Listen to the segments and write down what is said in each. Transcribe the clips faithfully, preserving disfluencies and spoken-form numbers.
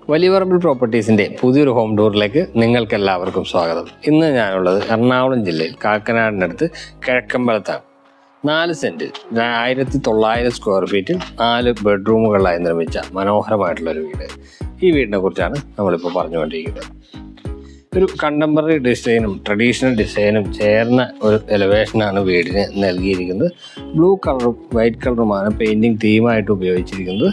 വലിയപറമ്പിൽ പ്രോപ്പർട്ടീസിൻ്റെ പുതിയൊരു ഹോം ടൂറിലേക്ക് നിങ്ങൾക്ക് എല്ലാവർക്കും സ്വാഗതം. ഇന്ന് ഞാനുള്ളത് എറണാകുളം ജില്ലയിൽ കാക്കനാടിനടുത്ത് കിഴക്കമ്പലത്താണ്. നാല് സെൻറ്റ് ആയിരത്തി തൊള്ളായിരം സ്ക്വയർ ഫീറ്റിൽ നാല് ബെഡ്റൂമുകളായി നിർമ്മിച്ച മനോഹരമായിട്ടുള്ളൊരു വീട്. ഈ വീടിനെ കുറിച്ചാണ് നമ്മളിപ്പോൾ പറഞ്ഞുകൊണ്ടിരിക്കുന്നത്. ഒരു കണ്ടംപററി ഡിസൈനും ട്രഡീഷണൽ ഡിസൈനും ചേർന്ന ഒരു എലിവേഷനാണ് വീടിന് നൽകിയിരിക്കുന്നത്. ബ്ലൂ കളറും വൈറ്റ് കളറുമാണ് പെയിൻറ്റിങ് തീമായിട്ട് ഉപയോഗിച്ചിരിക്കുന്നത്.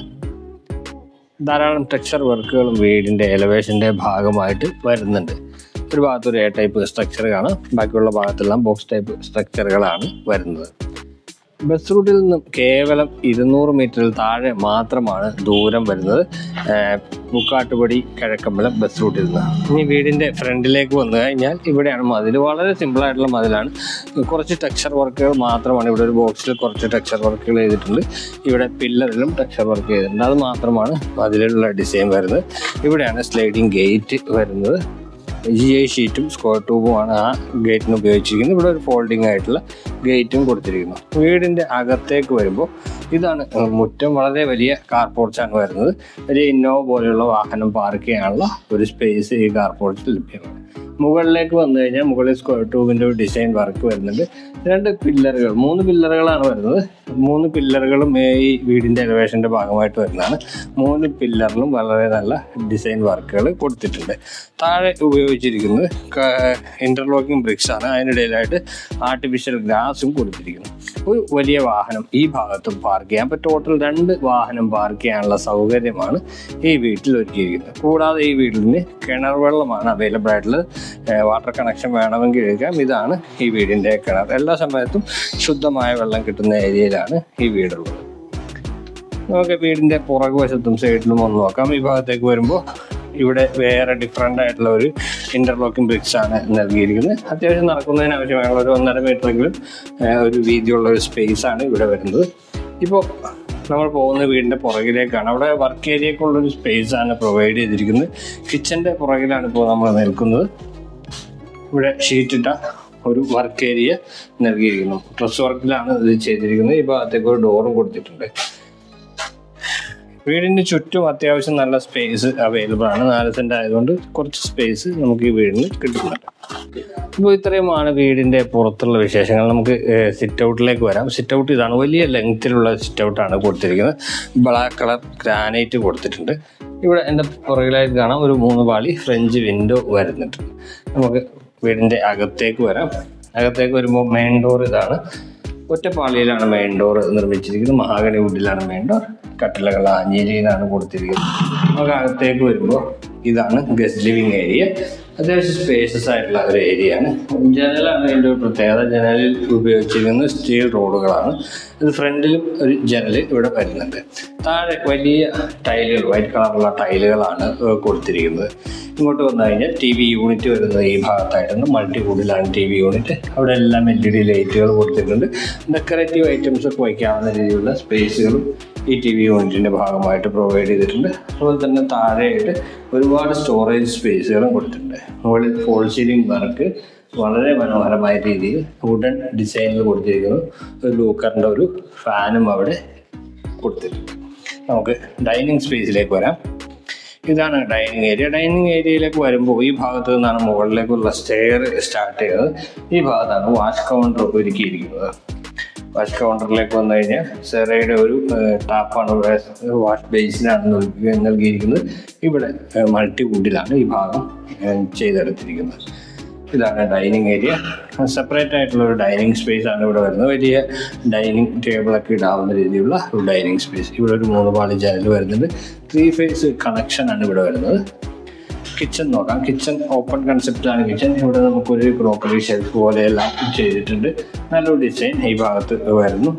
ധാരാളം ടെക്സ്ചർ വർക്കുകളും വീടിൻ്റെ എലിവേഷൻ്റെ ഭാഗമായിട്ട് വരുന്നുണ്ട്. ഒരു ഭാഗത്തൊരു എ ടൈപ്പ് സ്ട്രക്ചർ കാണാം, ബാക്കിയുള്ള ഭാഗത്തെല്ലാം ബോക്സ് ടൈപ്പ് സ്ട്രക്ചറുകളാണ് വരുന്നത്. ബസ് റൂട്ടിൽ നിന്നും കേവലം ഇരുന്നൂറ് മീറ്ററിൽ താഴെ മാത്രമാണ് ദൂരം വരുന്നത് പുക്കാട്ടുപടി കിഴക്കമ്പലം ബസ് റൂട്ടിൽ നിന്ന്. ഇനി വീടിൻ്റെ ഫ്രണ്ടിലേക്ക് വന്നു കഴിഞ്ഞാൽ ഇവിടെയാണ് മതിൽ. വളരെ സിമ്പിളായിട്ടുള്ള മതിലാണ്. കുറച്ച് ടെക്സ്ചർ വർക്കുകൾ മാത്രമാണ്. ഇവിടെ ഒരു ബോക്സിൽ കുറച്ച് ടെക്സ്ചർ വർക്കുകൾ ചെയ്തിട്ടുണ്ട്. ഇവിടെ പില്ലറിലും ടെക്സ്ചർ വർക്ക് ചെയ്തിട്ടുണ്ട്. അത് മാത്രമാണ് മതിലുള്ള ഡിസൈൻ വരുന്നത്. ഇവിടെയാണ് സ്ലൈഡിങ് ഗേറ്റ് വരുന്നത്. ജി ഐ ഷീറ്റും സ്ക്വയർ ട്യൂബുമാണ് ആ ഗേറ്റിന് ഉപയോഗിച്ചിരിക്കുന്നത്. ഇവിടെ ഒരു ഫോൾഡിംഗ് ആയിട്ടുള്ള ഗേറ്റും കൊടുത്തിരിക്കുന്നു. വീടിൻ്റെ അകത്തേക്ക് വരുമ്പോൾ ഇതാണ് മുറ്റം. വളരെ വലിയ കാർ പോർച്ചാണ് വരുന്നത്. ഒരു ഇന്നോവ പോലെയുള്ള വാഹനം പാർക്ക് ചെയ്യാനുള്ള ഒരു സ്പേസ് ഈ കാർ പോർച്ചിൽ ലഭ്യമാണ്. മുകളിലേക്ക് വന്നു കഴിഞ്ഞാൽ മുകളിൽ സ്ക്വയർ ട്യൂബിൻ്റെ ഒരു ഡിസൈൻ വർക്ക് വരുന്നുണ്ട്. രണ്ട് പില്ലറുകൾ, മൂന്ന് പില്ലറുകളാണ് വരുന്നത്. മൂന്ന് പില്ലറുകളും ഈ വീടിൻ്റെ എലിവേഷൻ്റെ ഭാഗമായിട്ട് വരുന്നതാണ്. മൂന്ന് പില്ലറിലും വളരെ നല്ല ഡിസൈൻ വർക്കുകൾ കൊടുത്തിട്ടുണ്ട്. താഴെ ഉപയോഗിച്ചിരിക്കുന്നത് ഇൻ്റർലോക്കിംഗ് ബ്രിക്സ് ആണ്. അതിനിടയിലായിട്ട് ആർട്ടിഫിഷ്യൽ ഗ്രാസും കൊടുത്തിരിക്കുന്നു. ഒരു വലിയ വാഹനം ഈ ഭാഗത്തും പാർക്ക് ചെയ്യാം. അപ്പോൾ ടോട്ടൽ രണ്ട് വാഹനം പാർക്ക് ചെയ്യാനുള്ള സൗകര്യമാണ് ഈ വീട്ടിൽ ഒരുക്കിയിരിക്കുന്നത്. കൂടാതെ ഈ വീടിന് കിണർ വെള്ളമാണ് അവൈലബിൾ ആയിട്ടുള്ളത്. വാട്ടർ കണക്ഷൻ വേണമെങ്കിൽ എടുക്കാം. ഇതാണ് ഈ വീടിൻ്റെ കിണർ. എല്ലാ സമയത്തും ശുദ്ധമായ വെള്ളം കിട്ടുന്ന ഏരിയയിലാണ് ഈ വീടുള്ളത്. നമുക്ക് വീടിൻ്റെ പുറകുവശത്തും സൈഡിലും ഒന്ന് നോക്കാം. ഈ ഭാഗത്തേക്ക് വരുമ്പോൾ ഇവിടെ വേറെ ഡിഫറെൻ്റ് ആയിട്ടുള്ള ഒരു ഇൻ്റർലോക്കിംഗ് ബ്രിക്സ് ആണ് നൽകിയിരിക്കുന്നത്. അത്യാവശ്യം നടക്കുന്നതിന് ആവശ്യമായുള്ള ഒരു ഒന്നര മീറ്ററെങ്കിലും ഒരു വീതിയുള്ള ഒരു സ്പേസ് ആണ് ഇവിടെ വരുന്നത്. ഇപ്പോൾ നമ്മൾ പോകുന്ന വീടിൻ്റെ പുറകിലേക്കാണ്. അവിടെ വർക്ക് ഏരിയക്കുള്ളൊരു സ്പേസ് ആണ് പ്രൊവൈഡ് ചെയ്തിരിക്കുന്നത്. കിച്ചൻ്റെ പുറകിലാണ് ഇപ്പോൾ നമ്മൾ നിൽക്കുന്നത്. ഇവിടെ ഷീറ്റിട്ട ഒരു വർക്ക് ഏരിയ നൽകിയിരിക്കുന്നു. ഡ്രസ് വർക്കിലാണ് ഇത് ചെയ്തിരിക്കുന്നത്. ഈ ഭാഗത്തേക്ക് ഒരു ഡോറും കൊടുത്തിട്ടുണ്ട്. വീടിന് ചുറ്റും അത്യാവശ്യം നല്ല സ്പേസ് അവൈലബിൾ ആണ്. നാല് സെൻറ്റ് ആയതുകൊണ്ട് കുറച്ച് സ്പേസ് നമുക്ക് ഈ വീടിന് കിട്ടുന്നുണ്ട്. ഇപ്പോൾ ഇത്രയുമാണ് വീടിൻ്റെ പുറത്തുള്ള വിശേഷങ്ങൾ. നമുക്ക് സിറ്റ് ഔട്ടിലേക്ക് വരാം. സിറ്റ് ഔട്ട് ഇതാണ്. വലിയ ലെങ്ത്തിലുള്ള സിറ്റ് ഔട്ടാണ് കൊടുത്തിരിക്കുന്നത്. ബ്ലാക്ക് കളർ ഗ്രാനൈറ്റ് കൊടുത്തിട്ടുണ്ട്. ഇവിടെ എൻ്റെ പുറകിലായിട്ട് കാണാം ഒരു മൂന്ന് പാളി ഫ്രഞ്ച് വിൻഡോ വരുന്നുണ്ട്. നമുക്ക് വീടിൻ്റെ അകത്തേക്ക് വരാം. അകത്തേക്ക് വരുമ്പോൾ മെയിൻ ഡോർ ഇതാണ്. ഒറ്റപ്പാളിയിലാണ് മെയിൻ ഡോർ നിർമ്മിച്ചിരിക്കുന്നത്. മഹാഗണി വുഡിലാണ് മെയിൻ ഡോർ. കട്ടിലകൾ ആഞ്ഞിലിയിലാണ് കൊടുത്തിരിക്കുന്നത്. നമുക്ക് അകത്തേക്ക് വരുമ്പോൾ ഇതാണ് ഗസ്റ്റ് ലിവിങ് ഏരിയ. അത്യാവശ്യം സ്പേസസ് ആയിട്ടുള്ള ഒരു ഏരിയ ആണ്. ജനലാണ് ഇതിൻ്റെ ഒരു പ്രത്യേകത. ജനലിൽ ഉപയോഗിച്ചിരിക്കുന്നത് സ്റ്റീൽ റോഡുകളാണ്. ഇത് ഫ്രണ്ടിലും ഒരു ജനൽ ഇവിടെ വരുന്നുണ്ട്. താഴെ വലിയ ടൈലുകൾ, വൈറ്റ് കളറുള്ള ടൈലുകളാണ് കൊടുത്തിരിക്കുന്നത്. ഇങ്ങോട്ട് വന്നു കഴിഞ്ഞാൽ ടി വി യൂണിറ്റ് വരുന്നത് ഈ ഭാഗത്തായിട്ടുണ്ട്. മൾട്ടിവുഡിലാണ് ടി വി യൂണിറ്റ്. അവിടെ എല്ലാം എൽ ഇ ഡി ലൈറ്റുകൾ കൊടുത്തിട്ടുണ്ട്. ഡെക്കറേറ്റീവ് ഐറ്റംസ് ഒക്കെ വയ്ക്കാവുന്ന രീതിയിലുള്ള സ്പേസുകളും ഈ ടി വി യൂണിറ്റിൻ്റെ ഭാഗമായിട്ട് പ്രൊവൈഡ് ചെയ്തിട്ടുണ്ട്. അതുപോലെ തന്നെ താഴെയായിട്ട് ഒരുപാട് സ്റ്റോറേജ് സ്പേസുകളും കൊടുത്തിട്ടുണ്ട്. മുകളിൽ ഫോൾ സീലിംഗ് വർക്ക് വളരെ മനോഹരമായ രീതിയിൽ വുഡൻ ഡിസൈനിൽ കൊടുത്തിരിക്കുന്നു. ഒരു ലൂക്കറിൻ്റെ ഒരു ഫാനും അവിടെ കൊടുത്തിട്ടുണ്ട്. നമുക്ക് ഡൈനിങ് സ്പേസിലേക്ക് വരാം. ഇതാണ് ഡൈനിങ് ഏരിയ. ഡൈനിങ് ഏരിയയിലേക്ക് വരുമ്പോൾ ഈ ഭാഗത്ത് നിന്നാണ് മുകളിലേക്കുള്ള സ്റ്റെയർ സ്റ്റാർട്ട് ചെയ്തത്. ഈ ഭാഗത്താണ് വാഷ് കൗണ്ടർ ഒരുക്കിയിരിക്കുന്നത്. വാഷ് കൗണ്ടറിലേക്ക് വന്നു കഴിഞ്ഞാൽ സെറയുടെ ഒരു ടാപ്പാണ് ഇവിടെ. വാഷ് ബേസിനാണ് നൽകിയിരിക്കുന്നത്. ഇവിടെ മൾട്ടി വുഡിലാണ് ഈ ഭാഗം ചെയ്തെടുത്തിരിക്കുന്നത്. ഇതാണ് ഡൈനിങ് ഏരിയ. സെപ്പറേറ്റ് ആയിട്ടുള്ള ഒരു ഡൈനിങ് സ്പേസ് ആണ് ഇവിടെ വരുന്നത്. വലിയ ഡൈനിങ് ടേബിളൊക്കെ ഇടാവുന്ന രീതിയിലുള്ള ഒരു ഡൈനിങ് സ്പേസ്. ഇവിടെ ഒരു മൂന്ന് പാളി ജനൽ വരുന്നുണ്ട്. ത്രീ ഫേസ് കണക്ഷനാണ് ഇവിടെ വരുന്നത്. കിച്ചൺ നോക്കാം. കിച്ചൺ ഓപ്പൺ കൺസെപ്റ്റാണ് കിച്ചൺ. ഇവിടെ നമുക്കൊരു ക്രോക്കറി ഷെൽഫ് പോലെയെല്ലാം ചെയ്തിട്ടുണ്ട്. നല്ലൊരു ഡിസൈൻ ഈ ഭാഗത്ത് വരുന്നു.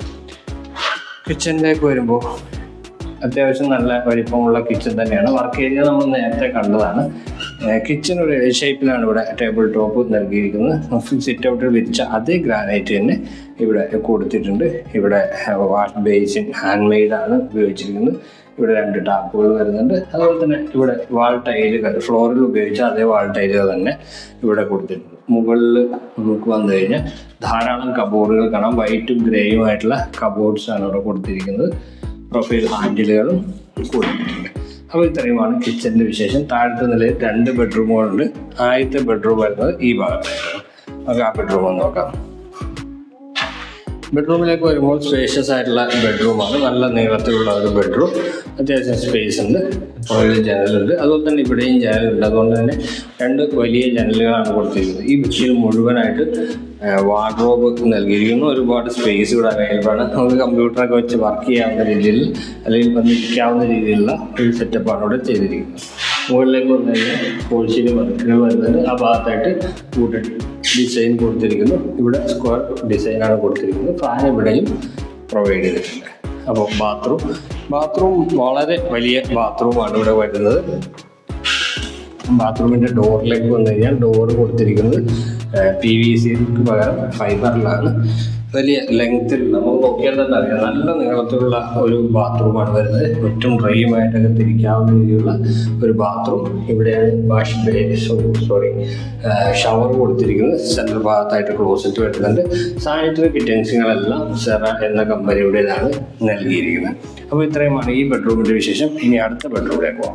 കിച്ചണിലേക്ക് വരുമ്പോൾ അത്യാവശ്യം നല്ല വലിപ്പമുള്ള കിച്ചൺ തന്നെയാണ്. വർക്ക് ഏരിയ നമ്മൾ നേരത്തെ കണ്ടതാണ്. കിച്ചൺ ഒരു എൽ ഷേപ്പിലാണ് ഇവിടെ ടേബിൾ ടോപ്പ് നൽകിയിരിക്കുന്നത്. സിറ്റ് ഔട്ടിൽ വിരിച്ച അതേ ഗ്രാനൈറ്റ് തന്നെ ഇവിടെ കൊടുത്തിട്ടുണ്ട്. ഇവിടെ വാഷ് ബേസിൻ ഹാൻഡ് മെയ്ഡാണ് ഉപയോഗിച്ചിരിക്കുന്നത്. ഇവിടെ രണ്ട് ടാപ്പുകൾ വരുന്നുണ്ട്. അതുപോലെ തന്നെ ഇവിടെ വാൾ ടൈലുകൾ, ഫ്ലോറിൽ ഉപയോഗിച്ച അതേ വാൾ ടൈലുകൾ തന്നെ ഇവിടെ കൊടുത്തിട്ടുണ്ട്. മുകളിൽ നമുക്ക് വന്നു കഴിഞ്ഞാൽ ധാരാളം കബോർഡുകൾ കാണാം. വൈറ്റും ഗ്രേയും ആയിട്ടുള്ള കബോർഡ്സാണ് ഇവിടെ കൊടുത്തിരിക്കുന്നത്. പ്രൊഫൈൽ ഹാൻഡിലുകളും കൊടുത്തിട്ടുണ്ട്. അപ്പോൾ ഇത്രയുമാണ് കിച്ചൻ്റെ വിശേഷം. താഴത്തെ നിലയിൽ രണ്ട് ബെഡ്റൂമുകളുണ്ട്. ആദ്യത്തെ ബെഡ്റൂം വരുന്നത് ഈ ഭാഗത്തായിട്ടാണ്. നമുക്ക് ആ ബെഡ്റൂം ഒന്ന് നോക്കാം. ബെഡ്റൂമിലേക്ക് വരുമ്പോൾ സ്പേഷ്യസ് ആയിട്ടുള്ള ബെഡ്റൂമാണ്. നല്ല നീളത്തിലുള്ള ഒരു ബെഡ്റൂം. അത്യാവശ്യം സ്പേസ് ഉണ്ട്. പുറകിൽ ജനലുണ്ട്. അതുപോലെ തന്നെ ഇവിടെയും ജനലുണ്ട്. അതുകൊണ്ട് തന്നെ രണ്ട് വലിയ ജനലുകളാണ് കൊടുത്തിരിക്കുന്നത്. ഈ ഭിത്തിയിൽ മുഴുവനായിട്ട് വാർഡ്രോബ് നൽകിയിരിക്കുന്നു. ഒരുപാട് സ്പേസ് ഇവിടെ അവൈലബിൾ ആണ്. നമുക്ക് കമ്പ്യൂട്ടറൊക്കെ വെച്ച് വർക്ക് ചെയ്യാവുന്ന രീതിയിൽ അല്ലെങ്കിൽ വന്നിരിക്കാവുന്ന രീതിയിലുള്ള ഒരു സെറ്റപ്പാണ് ഇവിടെ ചെയ്തിരിക്കുന്നത്. മുകളിലേക്ക് വന്നു കഴിഞ്ഞാൽ പോളിഷിന് വർക്കുകൾ വരുന്നത് ആ ഭാഗത്തായിട്ട് വുഡൻ ഡിസൈൻ കൊടുത്തിരിക്കുന്നു. ഇവിടെ സ്ക്വയർ ഡിസൈനാണ് കൊടുത്തിരിക്കുന്നത്. ഫാൻ ഇവിടെയും പ്രൊവൈഡ് ചെയ്തിട്ടുണ്ട്. അപ്പോൾ ബാത്റൂം ബാത്റൂം വളരെ വലിയ ബാത്റൂമാണ് ഇവിടെ വരുന്നത്. ബാത്റൂമിൻ്റെ ഡോറിലേക്ക് വന്നു കഴിഞ്ഞാൽ ഡോറ് കൊടുത്തിരിക്കുന്നത് പി വി സിക്ക് പകരം ഫൈബറിലാണ്. വലിയ ലെങ്ത്തിൽ നമുക്ക് നോക്കിയാൽ തന്നെ അറിയാം, നല്ല നീളത്തിലുള്ള ഒരു ബാത്റൂമാണ് വരുന്നത്. ഏറ്റവും ഡ്രൈയുമായിട്ടൊക്കെ തിരിക്കാവുന്ന രീതിയിലുള്ള ഒരു ബാത്റൂം. ഇവിടെയാണ് വാഷ് ബേ സോറി ഷവർ കൊടുത്തിരിക്കുന്നത്. സെൻട്രൽ ഭാഗത്തായിട്ട് ക്ലോസറ്റ് വരുന്നുണ്ട്. സാനിറ്ററി ഫിറ്റിംഗ്സുകളെല്ലാം സെറാച്ച് എന്ന കമ്പനിയുടേതാണ് നൽകിയിരിക്കുന്നത്. അപ്പോൾ ഇത്രയുമാണ് ഈ ബെഡ്റൂമിൻ്റെ വിശേഷം. ഇനി അടുത്ത ബെഡ്റൂമിലേക്ക് പോകാം.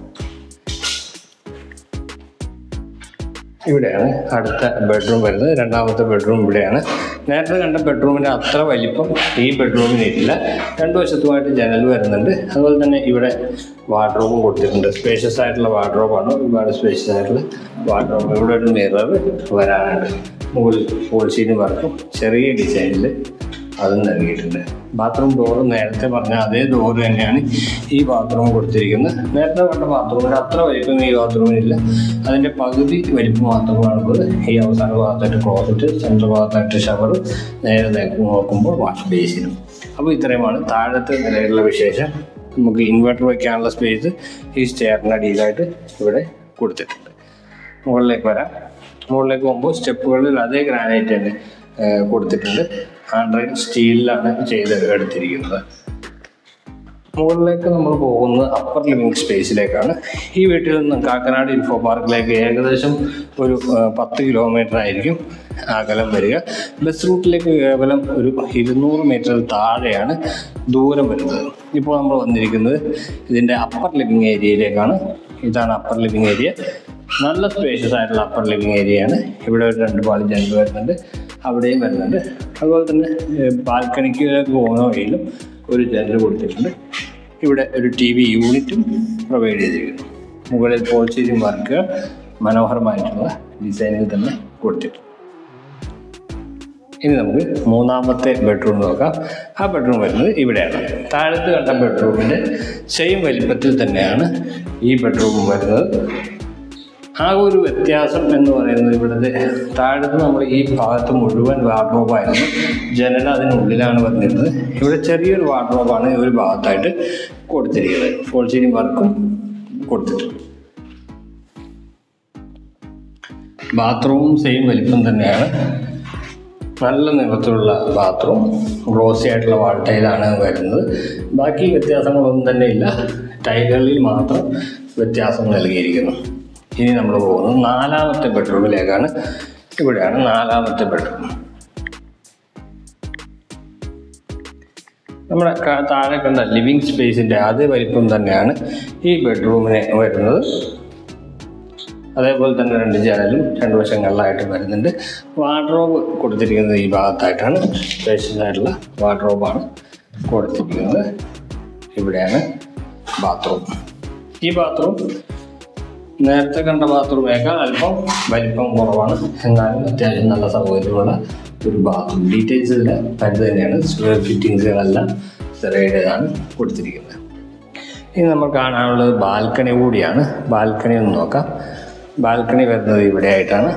ഇവിടെയാണ് അടുത്ത ബെഡ്റൂം വരുന്നത്. രണ്ടാമത്തെ ബെഡ്റൂം ഇവിടെയാണ്. നേരത്തെ കണ്ട ബെഡ്റൂമിൻ്റെ അത്ര വലിപ്പം ഈ ബെഡ്റൂമിനില്ല. രണ്ടു വശത്തുമായിട്ട് ജനൽ വരുന്നുണ്ട്. അതുപോലെ തന്നെ ഇവിടെ വാർഡ്രോബും കൊടുത്തിട്ടുണ്ട്. സ്പേഷ്യസ് ആയിട്ടുള്ള വാർഡ്രോബാണ്. ഒരുപാട് സ്പേഷ്യസ് ആയിട്ടുള്ള വാർഡ്രോബ്. ഇവിടെ ഒരു മിറർ വരാനുണ്ട്. മുകളിൽ പോളിഷീന് വർക്കും ചെറിയ ഡിസൈനിൽ അതും നൽകിയിട്ടുണ്ട്. ബാത്റൂം ഡോറ് നേരത്തെ പറഞ്ഞ അതേ ഡോറ് തന്നെയാണ് ഈ ബാത്റൂം കൊടുത്തിരിക്കുന്നത്. നേരത്തെ കണ്ട ബാത്റൂമിൻ്റെ അത്ര വലിപ്പം ഈ ബാത്റൂമിനില്ല. അതിൻ്റെ പകുതി വലിപ്പം മാത്രമാണുള്ളത്. ഈ അവസാന ഭാഗത്തായിട്ട് ക്ലോസറ്റ്, സെൻട്രൽ ഭാഗത്തായിട്ട് ഷവർ, നേരെ നോക്കുമ്പോൾ വാഷ് ബേസിനും. അപ്പോൾ ഇത്രയുമാണ് താഴത്തെ നിലയിലുള്ള വിശേഷം. നമുക്ക് ഇൻവെർട്ടർ വയ്ക്കാനുള്ള സ്പേസ് ഈ സ്റ്റെയറിൻ്റെ അടിയിലായിട്ട് ഇവിടെ കൊടുത്തിട്ടുണ്ട്. മുകളിലേക്ക് വരാം. മുകളിലേക്ക് പോകുമ്പോൾ സ്റ്റെപ്പുകളിൽ അതേ ഗ്രാനൈറ്റ് തന്നെ കൊടുത്തിട്ടുണ്ട്. ഹാൻഡ് സ്റ്റീലിലാണ് ചെയ്ത് എടുത്തിരിക്കുന്നത്. മുകളിലേക്ക് നമ്മൾ പോകുന്നത് അപ്പർ ലിവിങ് സ്പേസിലേക്കാണ്. ഈ വീട്ടിൽ നിന്നും കാക്കനാട് ഇൻഫോ പാർക്കിലേക്ക് ഏകദേശം ഒരു പത്ത് കിലോമീറ്റർ ആയിരിക്കും അകലം വരിക. ബസ് റൂട്ടിലേക്ക് കേവലം ഒരു ഇരുന്നൂറ് മീറ്റർ താഴെയാണ് ദൂരം വരുന്നത്. ഇപ്പോൾ നമ്മൾ വന്നിരിക്കുന്നത് ഇതിൻ്റെ അപ്പർ ലിവിങ് ഏരിയയിലേക്കാണ്. ഇതാണ് അപ്പർ ലിവിങ് ഏരിയ. നല്ല സ്പേഷ്യസ് ആയിട്ടുള്ള അപ്പർ ലിവിങ് ഏരിയയാണ്. ഇവിടെ ഒരു രണ്ട് പാളി ജനൽ വരുന്നുണ്ട്. അവിടെയും വരുന്നുണ്ട്. അതുപോലെ തന്നെ ബാൽക്കണിക്ക് പോകുന്ന വഴിയിലും ഒരു ജനൽ കൊടുത്തിട്ടുണ്ട്. ഇവിടെ ഒരു ടി വി യൂണിറ്റും പ്രൊവൈഡ് ചെയ്തിരിക്കുന്നു. മുകളിൽ പോളിഷീൻ വർക്ക് മനോഹരമായിട്ടുള്ള ഡിസൈനിൽ തന്നെ കൊടുത്തിട്ടുണ്ട്. ഇനി നമുക്ക് മൂന്നാമത്തെ ബെഡ്റൂം നോക്കാം. ആ ബെഡ്റൂം വരുന്നത് ഇവിടെയാണ്. താഴത്ത് കണ്ട ബെഡ്റൂമിൻ്റെ സെയിം വലിപ്പത്തിൽ തന്നെയാണ് ഈ ബെഡ്റൂം വരുന്നത്. ആ ഒരു വ്യത്യാസം എന്ന് പറയുന്നത് ഇവിടുത്തെ താഴത്ത് നമ്മൾ ഈ ഭാഗത്ത് മുഴുവൻ വാർഡ്രോബായിരുന്നു. ജനൽ അതിനുള്ളിലാണ് വന്നിരുന്നത്. ഇവിടെ ചെറിയൊരു വാർഡ്രോബാണ് ഒരു ഭാഗത്തായിട്ട് കൊടുത്തിരിക്കുന്നത്. ഫോൾസീലിംഗ് വർക്കും കൊടുത്തിട്ടുണ്ട്. ബാത്റൂമും സെയിം വലിപ്പം തന്നെയാണ്. നല്ല നിറത്തിലുള്ള ബാത്റൂം. ഗ്ലോസി ആയിട്ടുള്ള വാൾ ടൈലാണ് വരുന്നത്. ബാക്കി വ്യത്യാസങ്ങളൊന്നും തന്നെ ഇല്ല. ടൈലുകളിൽ മാത്രം വ്യത്യാസം നൽകിയിരിക്കുന്നു. ഇനി നമ്മൾ പോകുന്നത് നാലാമത്തെ ബെഡ്റൂമിലേക്കാണ്. ഇവിടെയാണ് നാലാമത്തെ ബെഡ്റൂം. നമ്മുടെ താഴെ കണ്ട ലിവിങ് സ്പേസിൻ്റെ അതേ വലിപ്പം തന്നെയാണ് ഈ ബെഡ്റൂമിന് വരുന്നത്. അതേപോലെ തന്നെ രണ്ട് ജനലും രണ്ട് വശങ്ങളിലായിട്ട് വരുന്നുണ്ട്. വാർഡ്രോബ് കൊടുത്തിരിക്കുന്നത് ഈ ഭാഗത്തായിട്ടാണ്. സ്പേഷ്യസ് ആയിട്ടുള്ള വാർഡ്രോബാണ് കൊടുത്തിരിക്കുന്നത്. ഇവിടെയാണ് ബാത്റൂം. ഈ ബാത്റൂം നേരത്തെ കണ്ട ബാത്റൂമേക്കാൾ അല്പം വലിപ്പം കുറവാണ്. എന്നാലും അത്യാവശ്യം നല്ല സൗകര്യമുള്ള ഒരു ബാത്റൂം. ഡീറ്റെയിൽസിൽ അത് തന്നെയാണ്. സ്ക്വയർ ഫിറ്റിങ്സുകളെല്ലാം സെറയുടേതാണ് കൊടുത്തിരിക്കുന്നത്. ഇനി നമ്മൾ കാണാനുള്ളത് ബാൽക്കണി കൂടിയാണ്. ബാൽക്കണി ഒന്ന് നോക്കാം. ബാൽക്കണി വരുന്നത് ഇവിടെ ആയിട്ടാണ്.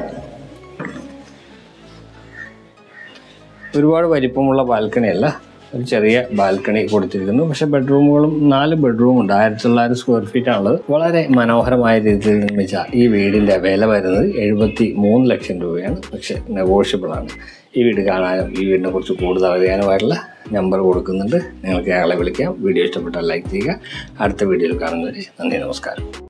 ഒരുപാട് വലിപ്പമുള്ള ബാൽക്കണിയല്ല, ഒരു ചെറിയ ബാൽക്കണി കൊടുത്തിരിക്കുന്നു. പക്ഷെ ബെഡ്റൂമുകളും നാല് ബെഡ്റൂമുണ്ട്. ആയിരത്തി തൊള്ളായിരം സ്ക്വയർ ഫീറ്റ് ആണുള്ളത്. വളരെ മനോഹരമായ രീതിയിൽ നിർമ്മിച്ച ഈ വീടിൻ്റെ വില വരുന്നത് എഴുപത്തി മൂന്ന് ലക്ഷം രൂപയാണ്. പക്ഷെ നെഗോഷ്യബിൾ ആണ്. ഈ വീട് കാണാനും ഈ വീടിനെ കുറിച്ച് കൂടുതൽ അറിയാനുമായിട്ടുള്ള നമ്പർ കൊടുക്കുന്നുണ്ട്. നിങ്ങൾക്ക് അയാളെ വിളിക്കാം. വീഡിയോ ഇഷ്ടപ്പെട്ടാൽ ലൈക്ക് ചെയ്യുക. അടുത്ത വീഡിയോയിൽ കാണുന്നവരെ നന്ദി, നമസ്കാരം.